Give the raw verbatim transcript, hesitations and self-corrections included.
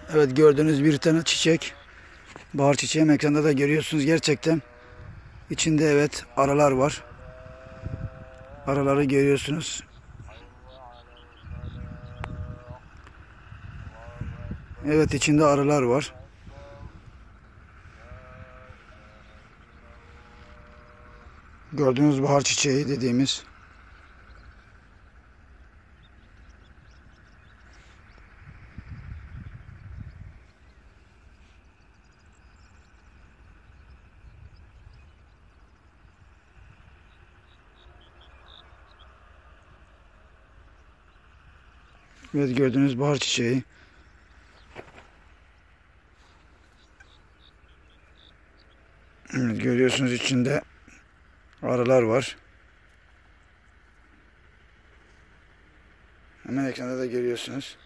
Evet, gördüğünüz bir tane çiçek. Bahar çiçeği ekranda da görüyorsunuz gerçekten. İçinde evet arılar var. Arıları görüyorsunuz. Evet, içinde arılar var. Gördüğünüz bahar çiçeği dediğimiz. Evet, gördüğünüz bahar çiçeği. Evet, görüyorsunuz içinde arılar var. Hemen ekranda da görüyorsunuz.